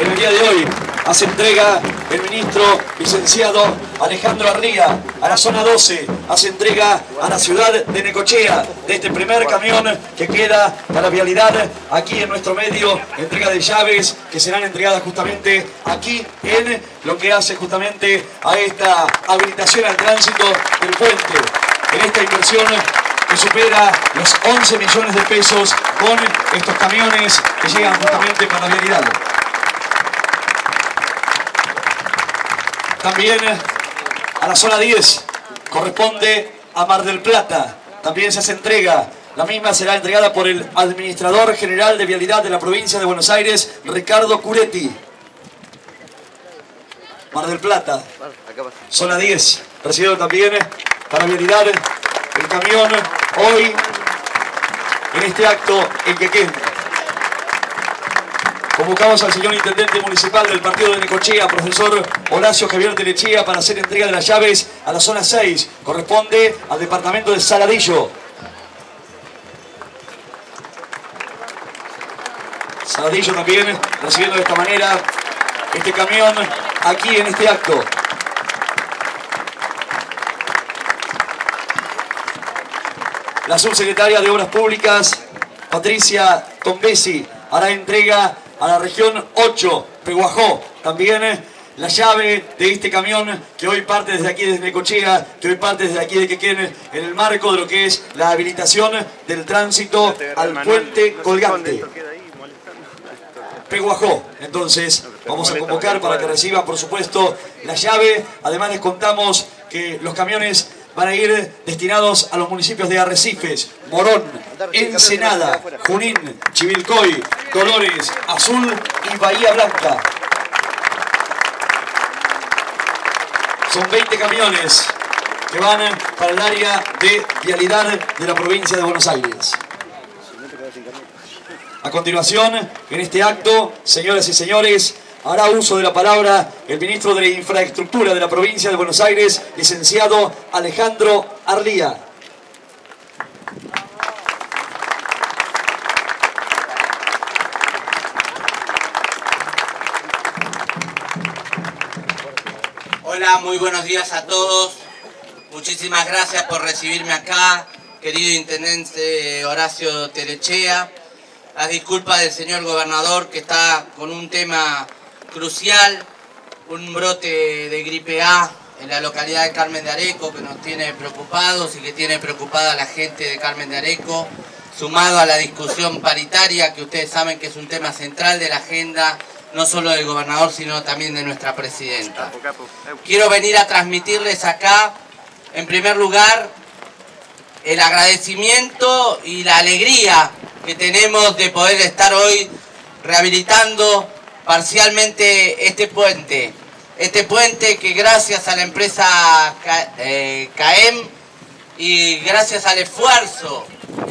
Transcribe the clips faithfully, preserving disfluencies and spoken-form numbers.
en el día de hoy hace entrega el ministro licenciado Alejandro Ardía a la zona doce, hace entrega a la ciudad de Necochea de este primer camión que queda para la vialidad aquí en nuestro medio, entrega de llaves que serán entregadas justamente aquí en lo que hace justamente a esta habilitación al tránsito del puente, en esta inversión que supera los once millones de pesos con estos camiones que llegan justamente para la vialidad. También a la zona diez corresponde a Mar del Plata, también se hace entrega. La misma será entregada por el Administrador General de Vialidad de la provincia de Buenos Aires, Ricardo Curetti. Mar del Plata, zona diez, recibido también para vialidad el camión hoy en este acto en Quequén. Convocamos al señor Intendente Municipal del Partido de Necochea, profesor Horacio Javier Telechea, para hacer entrega de las llaves a la zona seis. Corresponde al departamento de Saladillo. Saladillo también recibiendo de esta manera este camión aquí en este acto. La subsecretaria de Obras Públicas, Patricia Tombesi, hará entrega a la región ocho, Peguajó, también la llave de este camión que hoy parte desde aquí, desde Necochea, que hoy parte desde aquí de Quequén, en el marco de lo que es la habilitación del tránsito al puente colgante. Peguajó, entonces vamos a convocar para que reciban por supuesto la llave. Además les contamos que los camiones van a ir destinados a los municipios de Arrecifes, Morón, Ensenada, Junín, Chivilcoy, Dolores, Azul y Bahía Blanca. Son veinte camiones que van para el área de vialidad de la provincia de Buenos Aires. A continuación, en este acto, señoras y señores, hará uso de la palabra el ministro de Infraestructura de la provincia de Buenos Aires, licenciado Alejandro Ardía. Hola, muy buenos días a todos. Muchísimas gracias por recibirme acá, querido Intendente Horacio Telechea. Las disculpas del señor gobernador que está con un tema crucial, un brote de gripe A en la localidad de Carmen de Areco que nos tiene preocupados y que tiene preocupada a la gente de Carmen de Areco, sumado a la discusión paritaria que ustedes saben que es un tema central de la agenda no solo del gobernador sino también de nuestra presidenta. Quiero venir a transmitirles acá, en primer lugar, el agradecimiento y la alegría que tenemos de poder estar hoy rehabilitando parcialmente este puente. Este puente que gracias a la empresa CAEM y gracias al esfuerzo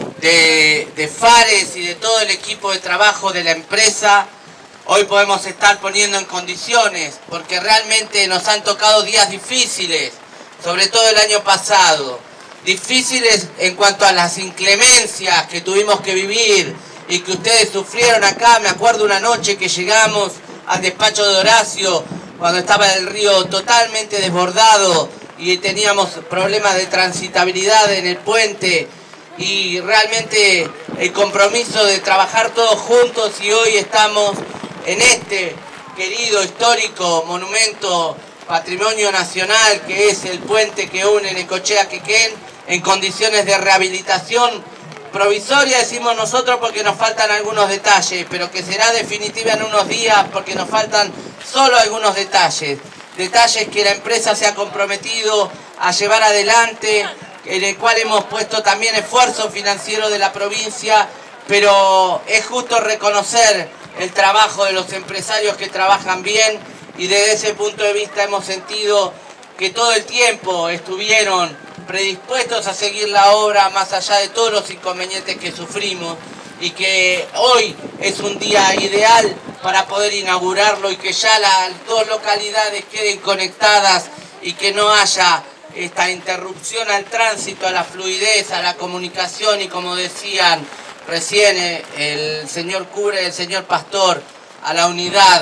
de, de Fares y de todo el equipo de trabajo de la empresa, hoy podemos estar poniendo en condiciones, porque realmente nos han tocado días difíciles, sobre todo el año pasado. Difíciles en cuanto a las inclemencias que tuvimos que vivir y que ustedes sufrieron acá. Me acuerdo una noche que llegamos al despacho de Horacio cuando estaba el río totalmente desbordado y teníamos problemas de transitabilidad en el puente, y realmente el compromiso de trabajar todos juntos, y hoy estamos en este querido histórico monumento patrimonio nacional que es el puente que une Necochea a Quequén, en condiciones de rehabilitación provisoria, decimos nosotros porque nos faltan algunos detalles, pero que será definitiva en unos días porque nos faltan solo algunos detalles. Detalles que la empresa se ha comprometido a llevar adelante, en el cual hemos puesto también esfuerzo financiero de la provincia, pero es justo reconocer el trabajo de los empresarios que trabajan bien, y desde ese punto de vista hemos sentido que todo el tiempo estuvieron predispuestos a seguir la obra más allá de todos los inconvenientes que sufrimos, y que hoy es un día ideal para poder inaugurarlo y que ya las dos localidades queden conectadas y que no haya esta interrupción al tránsito, a la fluidez, a la comunicación, y como decían recién el señor cura y el señor pastor, a la unidad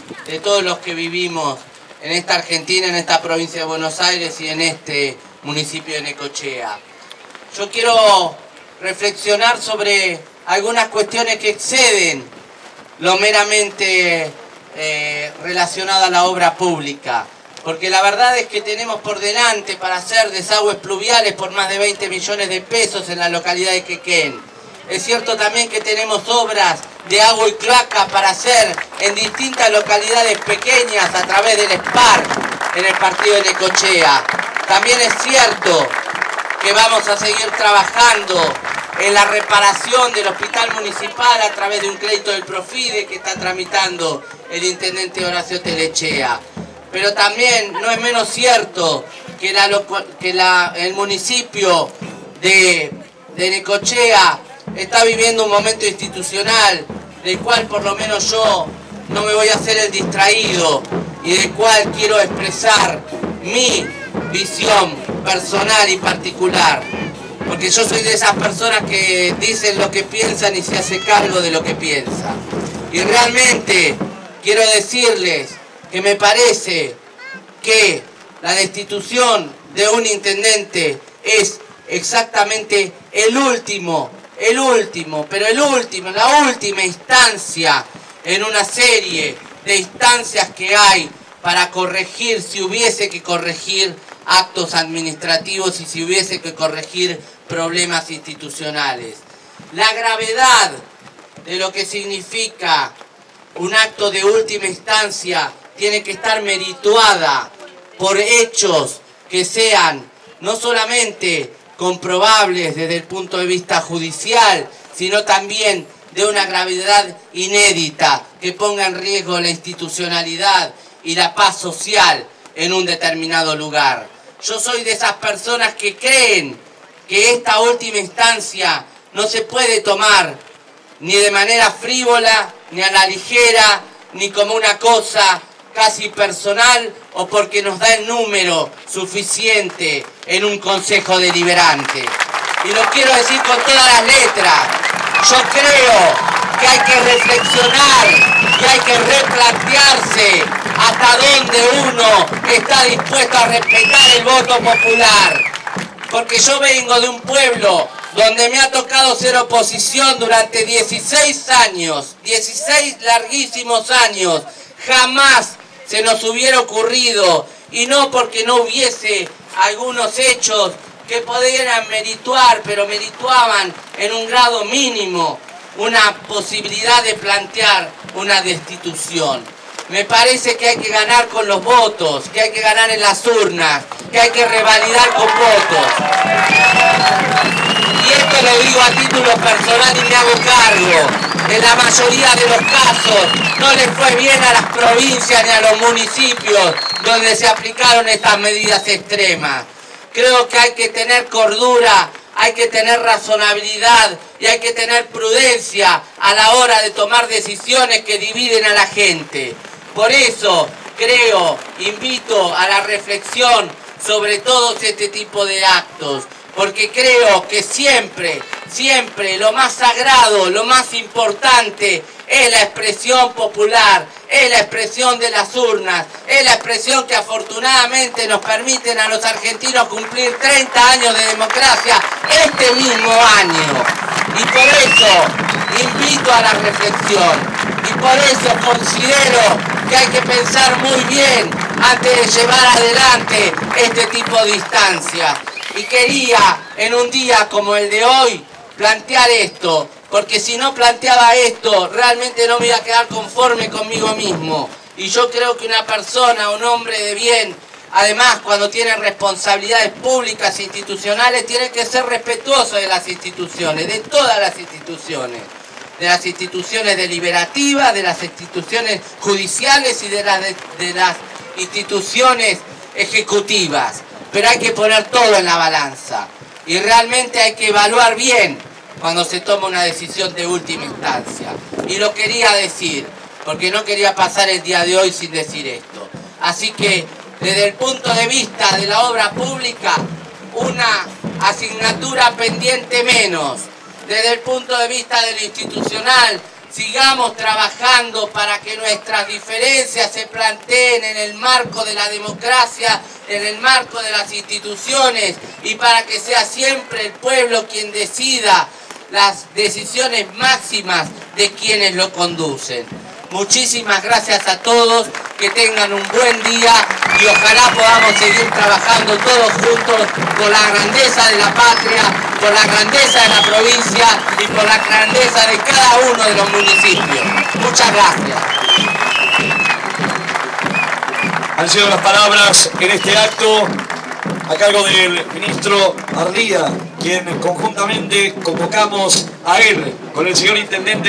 de todos los que vivimos en esta Argentina, en esta provincia de Buenos Aires y en este municipio de Necochea. Yo quiero reflexionar sobre algunas cuestiones que exceden lo meramente eh, relacionado a la obra pública, porque la verdad es que tenemos por delante para hacer desagües pluviales por más de veinte millones de pesos en la localidad de Quequén. Es cierto también que tenemos obras de agua y cloaca para hacer en distintas localidades pequeñas a través del SPAR en el partido de Necochea. También es cierto que vamos a seguir trabajando en la reparación del hospital municipal a través de un crédito del Profide que está tramitando el intendente Horacio Telechea. Pero también no es menos cierto que, la, que la, el municipio de, de Necochea está viviendo un momento institucional del cual por lo menos yo no me voy a hacer el distraído y del cual quiero expresar mi visión personal y particular, porque yo soy de esas personas que dicen lo que piensan y se hace cargo de lo que piensa. Y realmente quiero decirles que me parece que la destitución de un intendente es exactamente el último, el último, pero el último, la última instancia en una serie de instancias que hay para corregir, si hubiese que corregir actos administrativos y si hubiese que corregir problemas institucionales. La gravedad de lo que significa un acto de última instancia tiene que estar merituada por hechos que sean no solamente comprobables desde el punto de vista judicial, sino también de una gravedad inédita que ponga en riesgo la institucionalidad y la paz social en un determinado lugar. Yo soy de esas personas que creen que esta última instancia no se puede tomar ni de manera frívola, ni a la ligera, ni como una cosa casi personal o porque nos da el número suficiente en un consejo deliberante. Y lo quiero decir con todas las letras. Yo creo que hay que reflexionar y hay que replantearse hasta dónde uno está dispuesto a respetar el voto popular. Porque yo vengo de un pueblo donde me ha tocado ser oposición durante dieciséis años, dieciséis larguísimos años. Jamás se nos hubiera ocurrido, y no porque no hubiese algunos hechos que pudieran merituar, pero merituaban en un grado mínimo una posibilidad de plantear una destitución. Me parece que hay que ganar con los votos, que hay que ganar en las urnas, que hay que revalidar con votos. Y esto lo digo a título personal y me hago cargo. En la mayoría de los casos no les fue bien a las provincias ni a los municipios donde se aplicaron estas medidas extremas. Creo que hay que tener cordura, hay que tener razonabilidad y hay que tener prudencia a la hora de tomar decisiones que dividen a la gente. Por eso creo, invito a la reflexión sobre todos este tipo de actos, porque creo que siempre, siempre lo más sagrado, lo más importante es la expresión popular, es la expresión de las urnas, es la expresión que afortunadamente nos permiten a los argentinos cumplir treinta años de democracia este mismo año. Y por eso invito a la reflexión, y por eso considero que hay que pensar muy bien antes de llevar adelante este tipo de instancias. Y quería, en un día como el de hoy, plantear esto, porque si no planteaba esto, realmente no me iba a quedar conforme conmigo mismo. Y yo creo que una persona, un hombre de bien, además cuando tiene responsabilidades públicas e institucionales, tiene que ser respetuoso de las instituciones, de todas las instituciones. De las instituciones deliberativas, de las instituciones judiciales y de las, de, de las instituciones ejecutivas. Pero hay que poner todo en la balanza y realmente hay que evaluar bien cuando se toma una decisión de última instancia. Y lo quería decir, porque no quería pasar el día de hoy sin decir esto. Así que, desde el punto de vista de la obra pública, una asignatura pendiente menos. Desde el punto de vista de lo institucional, sigamos trabajando para que nuestras diferencias se planteen en el marco de la democracia, en el marco de las instituciones y para que sea siempre el pueblo quien decida las decisiones máximas de quienes lo conducen. Muchísimas gracias a todos, que tengan un buen día y ojalá podamos seguir trabajando todos juntos por la grandeza de la patria, por la grandeza de la provincia y por la grandeza de cada uno de los municipios. Muchas gracias. Han sido las palabras en este acto a cargo del ministro Arlía, quien conjuntamente convocamos a él con el señor intendente.